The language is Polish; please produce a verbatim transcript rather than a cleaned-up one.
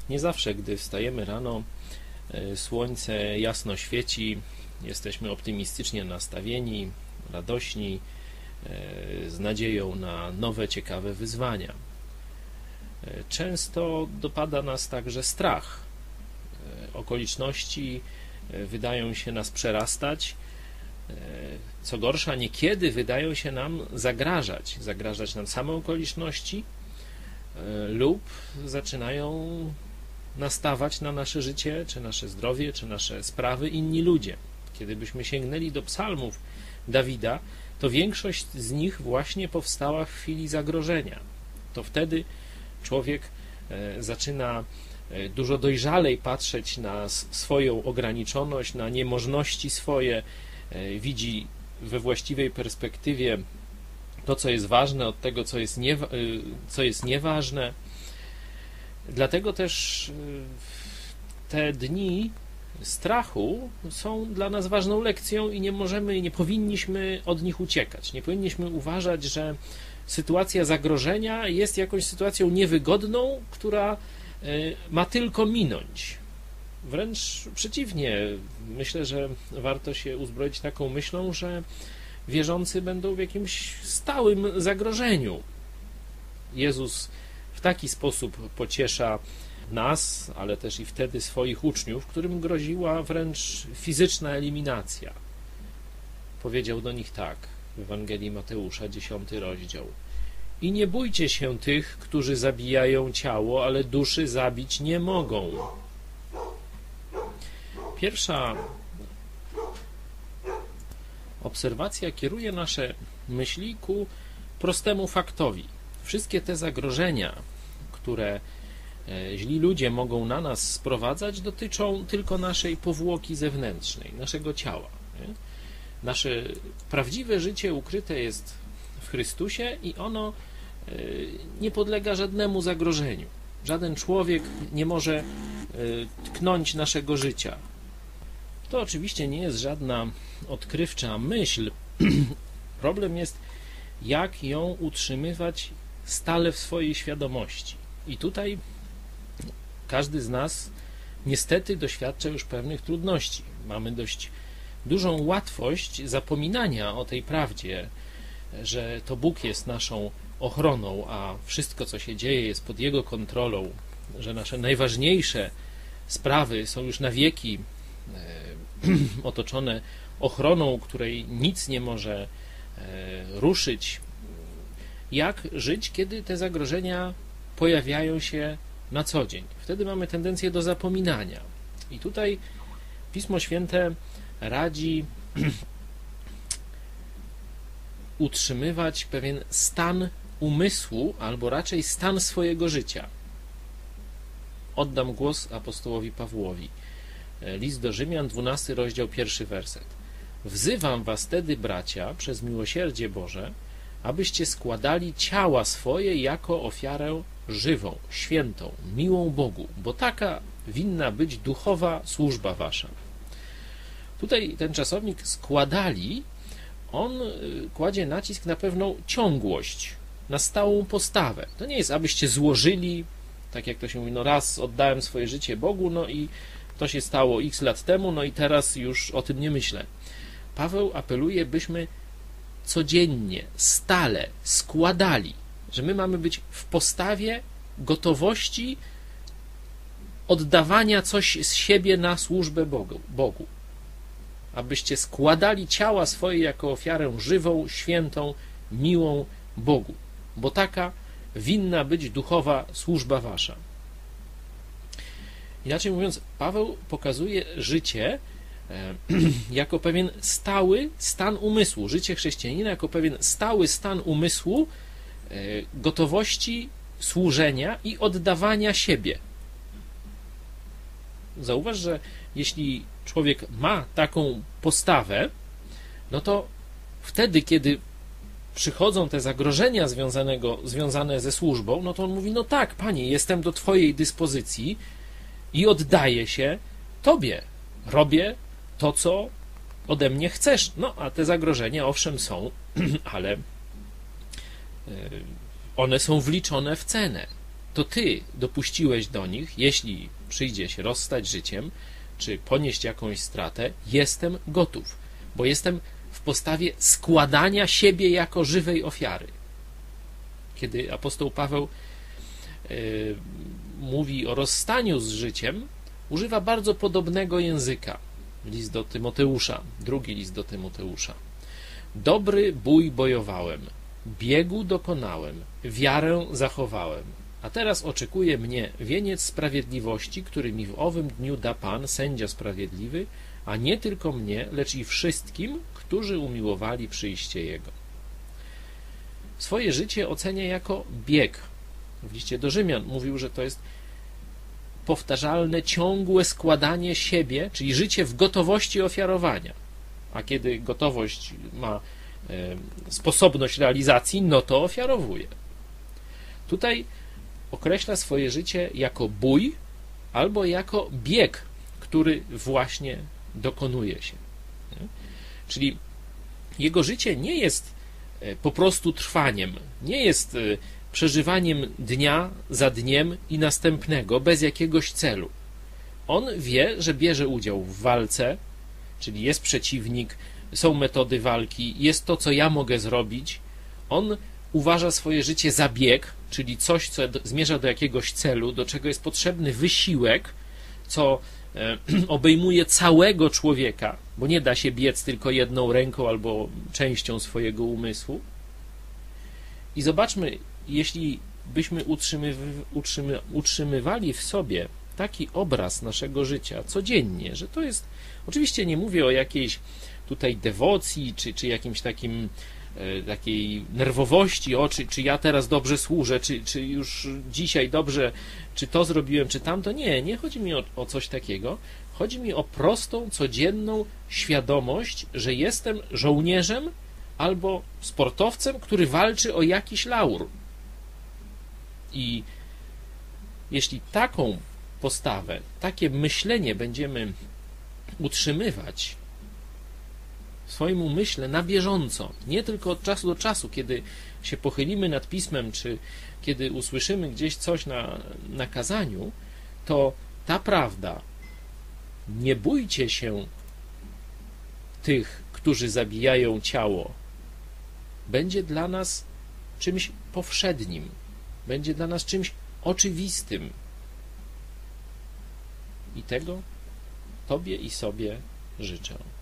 Nie zawsze, gdy wstajemy rano, słońce jasno świeci, jesteśmy optymistycznie nastawieni, radośni, z nadzieją na nowe, ciekawe wyzwania. Często dopada nas także strach. Okoliczności wydają się nas przerastać. Co gorsza, niekiedy wydają się nam zagrażać. Zagrażać nam same okoliczności lub zaczynają nastawać na nasze życie, czy nasze zdrowie, czy nasze sprawy inni ludzie. Kiedy byśmy sięgnęli do psalmów Dawida, to większość z nich właśnie powstała w chwili zagrożenia. To wtedy człowiek zaczyna dużo dojrzalej patrzeć na swoją ograniczoność, na niemożności swoje, widzi we właściwej perspektywie to, co jest ważne, od tego, co jest, nie, co jest nieważne. Dlatego też te dni strachu są dla nas ważną lekcją i nie możemy i nie powinniśmy od nich uciekać. Nie powinniśmy uważać, że sytuacja zagrożenia jest jakąś sytuacją niewygodną, która ma tylko minąć. Wręcz przeciwnie, myślę, że warto się uzbroić taką myślą, że wierzący będą w jakimś stałym zagrożeniu. Jezus w taki sposób pociesza nas, ale też i wtedy swoich uczniów, którym groziła wręcz fizyczna eliminacja. Powiedział do nich tak w Ewangelii Mateusza, dziesiąty rozdział. I nie bójcie się tych, którzy zabijają ciało, ale duszy zabić nie mogą. Pierwsza obserwacja kieruje nasze myśli ku prostemu faktowi. Wszystkie te zagrożenia, które źli ludzie mogą na nas sprowadzać, dotyczą tylko naszej powłoki zewnętrznej, naszego ciała. Nie? Nasze prawdziwe życie ukryte jest w Chrystusie i ono nie podlega żadnemu zagrożeniu. Żaden człowiek nie może tknąć naszego życia. To oczywiście nie jest żadna odkrywcza myśl. Problem jest, jak ją utrzymywać stale w swojej świadomości. I tutaj każdy z nas niestety doświadcza już pewnych trudności. Mamy dość dużą łatwość zapominania o tej prawdzie, że to Bóg jest naszą ochroną, a wszystko, co się dzieje, jest pod Jego kontrolą, że nasze najważniejsze sprawy są już na wieki otoczone ochroną, której nic nie może ruszyć. Jak żyć, kiedy te zagrożenia pojawiają się na co dzień? Wtedy mamy tendencję do zapominania. I tutaj Pismo Święte radzi utrzymywać pewien stan umysłu, albo raczej stan swojego życia. Oddam głos apostołowi Pawłowi. List do Rzymian, dwunasty rozdział, pierwszy werset. Wzywam was tedy, bracia, przez miłosierdzie Boże, abyście składali ciała swoje jako ofiarę żywą, świętą, miłą Bogu, bo taka winna być duchowa służba wasza. Tutaj ten czasownik składali, on kładzie nacisk na pewną ciągłość, na stałą postawę. To nie jest, abyście złożyli, tak jak to się mówi, no raz oddałem swoje życie Bogu, no i to się stało x lat temu, no i teraz już o tym nie myślę. Paweł apeluje, byśmy codziennie, stale składali, że my mamy być w postawie gotowości oddawania coś z siebie na służbę Bogu. Bogu. Abyście składali ciała swoje jako ofiarę żywą, świętą, miłą Bogu, bo taka winna być duchowa służba wasza. Inaczej mówiąc, Paweł pokazuje życie jako pewien stały stan umysłu, życie chrześcijanina jako pewien stały stan umysłu, gotowości służenia i oddawania siebie. Zauważ, że jeśli człowiek ma taką postawę, no to wtedy, kiedy przychodzą te zagrożenia związanego, związane ze służbą, no to on mówi, no tak, Panie, jestem do Twojej dyspozycji i oddaję się Tobie. Robię to, co ode mnie chcesz. No, a te zagrożenia owszem są, ale one są wliczone w cenę. to ty dopuściłeś do nich, jeśli przyjdzie się rozstać życiem, czy ponieść jakąś stratę, jestem gotów, bo jestem w postawie składania siebie jako żywej ofiary. Kiedy apostoł Paweł yy, mówi o rozstaniu z życiem, używa bardzo podobnego języka. List do Tymoteusza, drugi list do Tymoteusza. Dobry bój bojowałem, biegu dokonałem, wiarę zachowałem, a teraz oczekuje mnie wieniec sprawiedliwości, który mi w owym dniu da Pan, sędzia sprawiedliwy, a nie tylko mnie, lecz i wszystkim, którzy umiłowali przyjście Jego. Swoje życie ocenia jako bieg. W liście do Rzymian mówił, że to jest powtarzalne, ciągłe składanie siebie, czyli życie w gotowości ofiarowania. A kiedy gotowość ma e, sposobność realizacji, no to ofiarowuje. Tutaj określa swoje życie jako bój albo jako bieg, który właśnie dokonuje się. Nie? Czyli jego życie nie jest po prostu trwaniem, nie jest przeżywaniem dnia za dniem i następnego bez jakiegoś celu. On wie, że bierze udział w walce, czyli jest przeciwnik, są metody walki, jest to, co ja mogę zrobić. On uważa swoje życie za bieg, czyli coś, co zmierza do jakiegoś celu, do czego jest potrzebny wysiłek, co obejmuje całego człowieka, bo nie da się biec tylko jedną ręką albo częścią swojego umysłu. I zobaczmy, jeśli byśmy utrzymyw- utrzymy- utrzymywali w sobie taki obraz naszego życia codziennie, że to jest, oczywiście nie mówię o jakiejś tutaj dewocji, czy, czy jakimś takim e, takiej nerwowości, o, czy, czy ja teraz dobrze służę, czy, czy już dzisiaj dobrze, czy to zrobiłem, czy tamto. Nie, nie chodzi mi o, o coś takiego. Chodzi mi o prostą, codzienną świadomość, że jestem żołnierzem albo sportowcem, który walczy o jakiś laur. I jeśli taką postawę, takie myślenie będziemy utrzymywać w swoim umyśle na bieżąco, nie tylko od czasu do czasu, kiedy się pochylimy nad pismem, czy kiedy usłyszymy gdzieś coś na, na kazaniu, to ta prawda, nie bójcie się tych, którzy zabijają ciało, będzie dla nas czymś powszednim, będzie dla nas czymś oczywistym. I tego Tobie i sobie życzę.